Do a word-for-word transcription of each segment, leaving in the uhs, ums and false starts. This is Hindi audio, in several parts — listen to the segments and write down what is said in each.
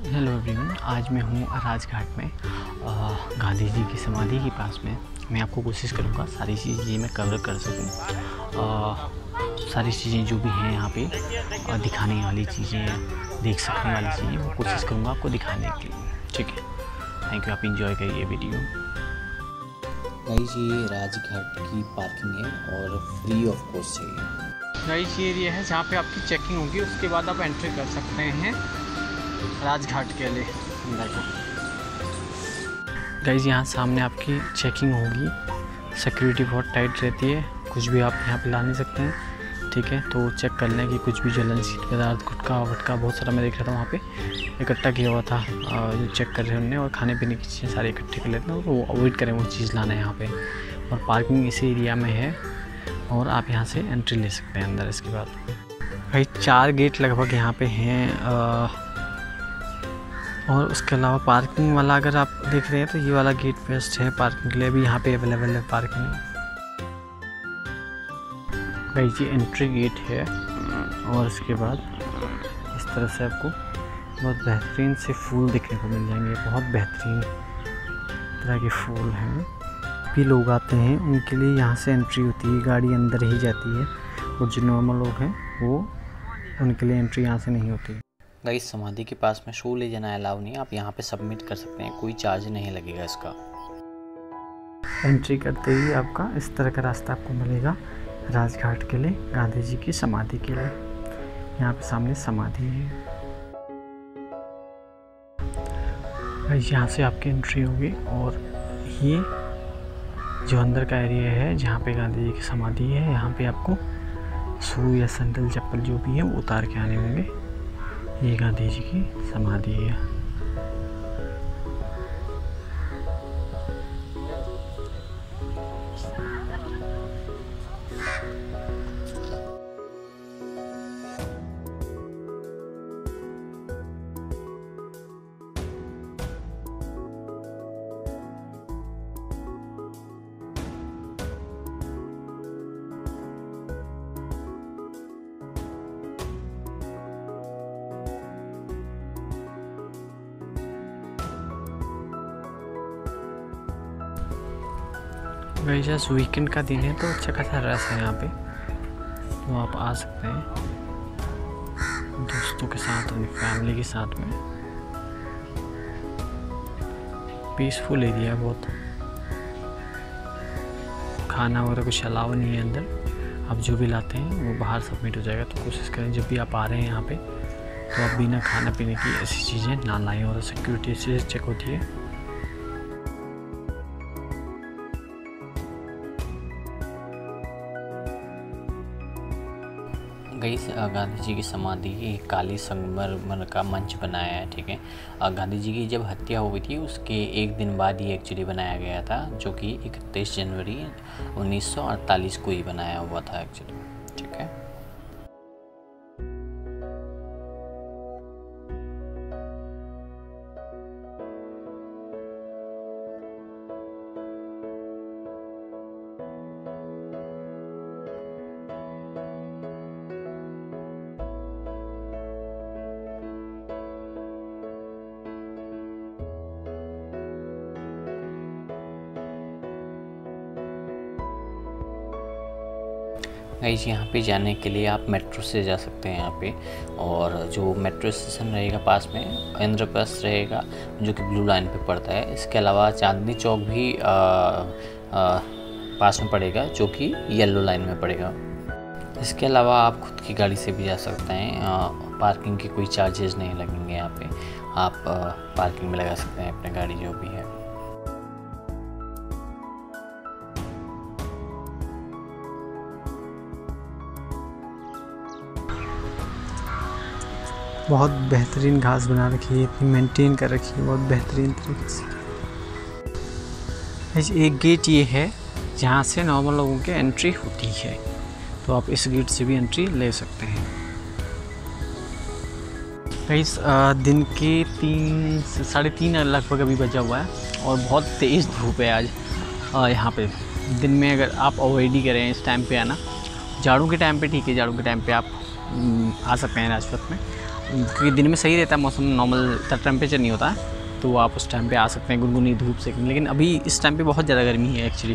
हेलो एवरीवन, आज मैं हूँ राजघाट में गांधी जी की समाधि के पास में। मैं आपको कोशिश करूँगा सारी चीज़ें मैं कवर कर सकूँ। सारी चीज़ें जो भी हैं यहाँ पे आ, दिखाने वाली चीज़ें, देख सकने वाली चीज़ें, वो कोशिश करूँगा आपको दिखाने के लिए। ठीक है, थैंक यू। आप इंजॉय करिए वीडियो। गाइस, ये राजघाट की पार्किंग है और फ्री ऑफ कॉस्ट है। गाइस, ये एरिया है जहाँ पे आपकी चेकिंग होगी, उसके बाद आप एंट्री कर सकते हैं राजघाट के लिए अंदर को। गाइस, यहाँ सामने आपकी चेकिंग होगी, सिक्योरिटी बहुत टाइट रहती है, कुछ भी आप यहाँ पे ला नहीं सकते हैं। ठीक है, तो चेक कर लें कि कुछ भी ज्वलनशील पदार्थ, गुटखा वटका बहुत सारा मैं देख रहा था वहाँ पे इकट्ठा किया हुआ था, जो चेक कर रहे हैं उन्होंने, और खाने पीने की चीज़ें सारी इकट्ठे कर लेते हैं, तो वो अवॉइड करें वो चीज़ लाना यहाँ पे। और पार्किंग इसी एरिया में है और आप यहाँ से एंट्री ले सकते हैं अंदर। इसके बाद भाई चार गेट लगभग यहाँ पे हैं, और उसके अलावा पार्किंग वाला अगर आप देख रहे हैं तो ये वाला गेट बेस्ट है पार्किंग के लिए, अभी यहाँ पे अवेलेबल है पार्किंग। गाइस, ये एंट्री गेट है और इसके बाद इस तरह से आपको बहुत बेहतरीन से फूल देखने को मिल जाएंगे। बहुत बेहतरीन तरह के फूल हैं, भी लोग आते हैं उनके लिए यहाँ से एंट्री होती है, गाड़ी अंदर ही जाती है, और जो नॉर्मल लोग हैं वो उनके लिए एंट्री यहाँ से नहीं होती। गाइस, समाधि के पास में शो ले जाना अलाउ नहीं है, आप यहाँ पे सबमिट कर सकते हैं, कोई चार्ज नहीं लगेगा इसका। एंट्री करते ही आपका इस तरह का रास्ता आपको मिलेगा राजघाट के लिए, गांधी जी की समाधि के लिए। यहाँ पे सामने समाधि है, यहाँ से आपकी एंट्री होगी, और ये जो अंदर का एरिया है जहाँ पे गांधी जी की समाधि है, यहाँ पे आपको शू या सैंडल चप्पल जो भी है वो उतार के आने होंगे। ये गांधी जी की समाधि है। गाइस, वीकेंड का दिन है तो अच्छा खासा रश है यहाँ पे, तो आप आ सकते हैं दोस्तों के साथ, अपनी फैमिली के साथ में। पीसफुल एरिया है बहुत, खाना वगैरह कुछ अलाउ नहीं है अंदर, आप जो भी लाते हैं वो बाहर सबमिट हो जाएगा। तो कोशिश करें जब भी आप आ रहे हैं यहाँ पे तो आप बिना खाना पीने की ऐसी चीज़ें ना लाएं, और सिक्योरिटी से चेक होती है। गाइस, गांधी जी की समाधि एक काली संगमरमर का मंच बनाया है। ठीक है, गांधी जी की जब हत्या हुई थी उसके एक दिन बाद ये एक्चुअली बनाया गया था, जो कि इकतीस जनवरी उन्नीस सौ अड़तालीस को ही बनाया हुआ था एक्चुअली। ठीक है, गाइस, यहाँ पे जाने के लिए आप मेट्रो से जा सकते हैं यहाँ पे, और जो मेट्रो स्टेशन रहेगा पास में इंद्रप्रस्थ रहेगा, जो कि ब्लू लाइन पे पड़ता है। इसके अलावा चांदनी चौक भी आ, आ, पास में पड़ेगा, जो कि येलो लाइन में पड़ेगा। इसके अलावा आप खुद की गाड़ी से भी जा सकते हैं, आ, पार्किंग के कोई चार्जेस नहीं लगेंगे यहाँ पे, आप आ, पार्किंग में लगा सकते हैं अपनी गाड़ी जो भी है। बहुत बेहतरीन घास बना रखी है, इतनी मेंटेन कर रखी है बहुत बेहतरीन तरीके से। एक गेट ये है जहाँ से नॉर्मल लोगों की एंट्री होती है, तो आप इस गेट से भी एंट्री ले सकते हैं। गाइस, दिन के तीन से साढ़े तीन लगभग अभी बजा हुआ है, और बहुत तेज़ धूप है आज यहाँ पे। दिन में अगर आप अवॉइड ही करें इस टाइम पे आना, झाड़ू के टाइम पे ठीक है, झाड़ू के टाइम पे आप आ सकते हैं राजपथ में, क्योंकि दिन में सही रहता है मौसम, नॉर्मल इतना टेम्परेचर नहीं होता है, तो आप उस टाइम पे आ सकते हैं गुनगुनी धूप से। लेकिन अभी इस टाइम पे बहुत ज़्यादा गर्मी है एक्चुअली।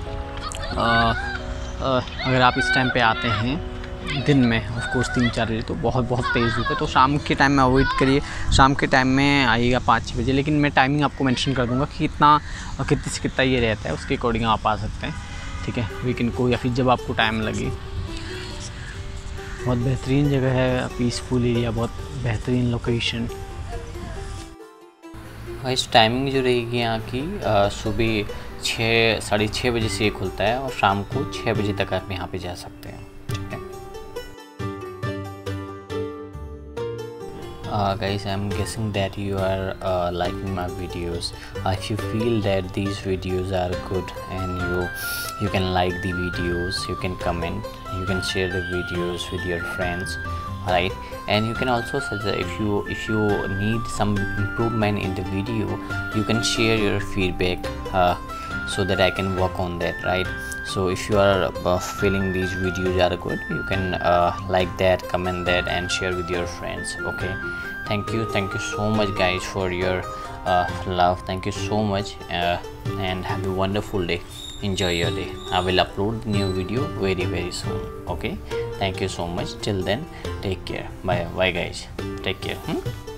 अगर आप इस टाइम पे आते हैं दिन में ऑफ कोर्स तीन चार बजे, तो बहुत बहुत तेज़ धूप है। तो शाम के टाइम में अवॉइड करिए, शाम के टाइम में आइएगा पाँच छः बजे। लेकिन मैं टाइमिंग आपको मेंशन कर दूंगा कि कितना कितने से कितना ये रहता है, उसके अकॉर्डिंग आप आ सकते हैं, ठीक है, वीकेंड को या फिर जब आपको टाइम लगे। बहुत बेहतरीन जगह है, पीसफुल एरिया, बहुत बेहतरीन लोकेशन। इस टाइमिंग जो रहेगी यहाँ की सुबह छः साढ़े छः बजे से ये खुलता है और शाम को छः बजे तक आप यहाँ पे जा सकते हैं, ठीक है। Guys, I'm guessing that you are uh, liking my videos. Uh, if you feel that these videos are good and you you can like the videos, you can comment, you can share the videos with your friends, right? And you can also suggest, if you if you need some improvement in the video, you can share your feedback uh, so that I can work on that, right? So if you are uh, feeling these videos are good, you can uh, like that, comment that and share with your friends. Okay, thank you thank you so much guys for your uh, love. Thank you so much uh, and have a wonderful day. Enjoy your day. I will upload new video very very soon. Okay, thank you so much. Till then, take care. Bye bye guys, take care. hmm?